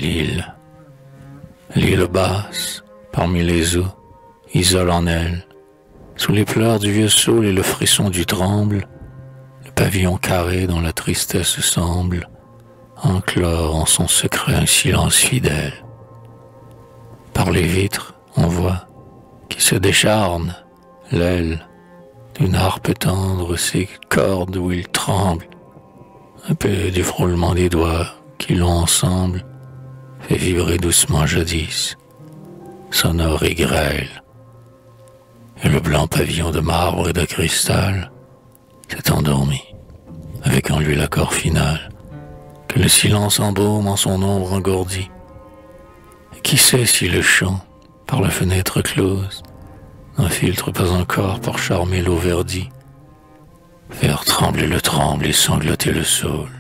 l'île basse, parmi les eaux, isole en elle, sous les pleurs du vieux saule et le frisson du tremble, le pavillon carré dont la tristesse semble enclore en son secret un silence fidèle. Par les vitres, on voit qui se décharne l'aile d'une harpe tendre, ses cordes où il tremble, un peu du frôlement des doigts qui l'ont ensemble fait vibrer doucement jadis, sonore et grêle. Et le blanc pavillon de marbre et de cristal s'est endormi, avec en lui l'accord final, que le silence embaume en son ombre engourdie. Et qui sait si le chant, par la fenêtre close, n'infiltre pas encore pour charmer l'eau verdie, faire trembler le tremble et sangloter le saule.